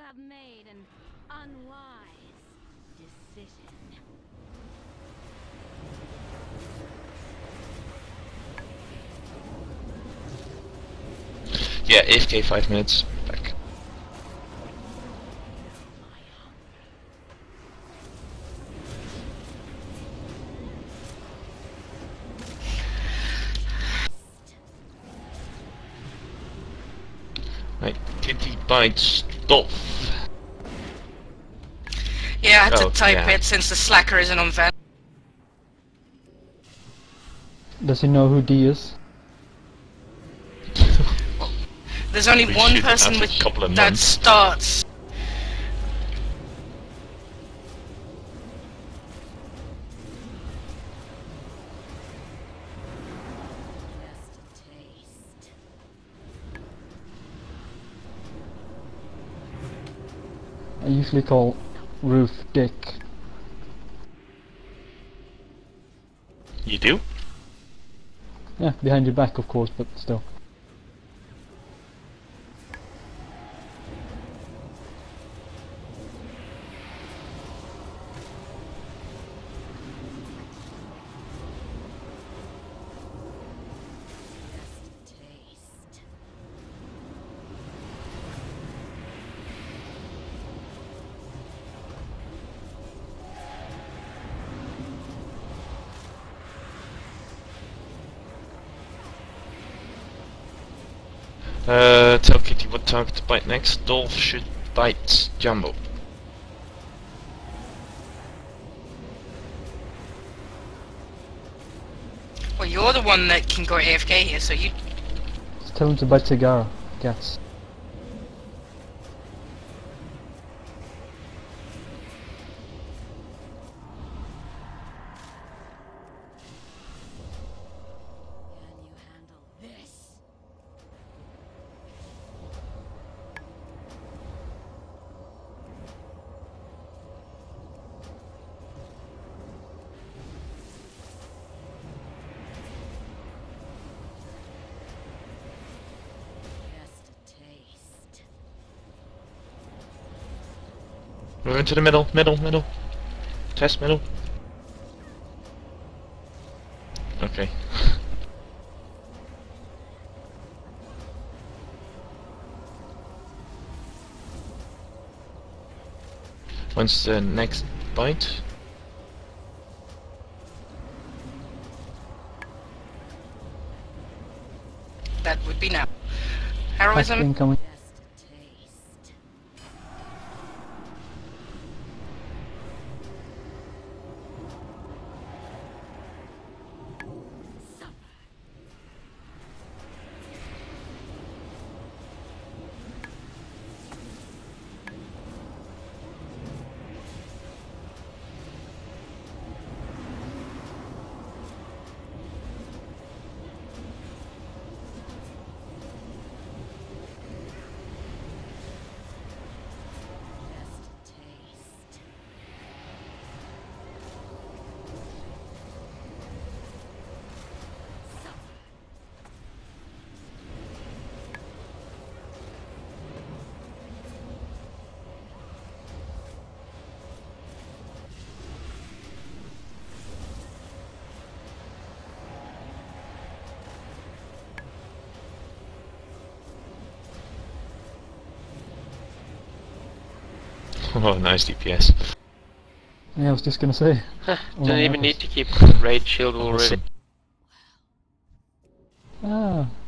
have made an unwise decision. Yeah, AFK 5 minutes. Back. Right, Kitty bites Dolph. Yeah, I had to Oh, type yeah. it since the slacker isn't on vent. Does he know who D is? There's only We one should person after with a couple of that months. starts. Just a taste. I usually call Roof Dick. You do? Yeah, behind your back of course, but still. Just a taste. Tell Kitty what target to bite next. Dolph should bite Jumbo. Well, you're the one that can go AFK here, so you. Just tell him to bite Cigar. Cats. Can you handle this? Just a taste. We're into the middle. Test middle. Okay. When's the next bite? That would be now. Pack Heroism. incoming. Just a taste. Supper. Just a taste. Supper. Oh, nice DPS. Yeah, I was just gonna say. Didn't even need to keep raid shield already. Awesome. Ah,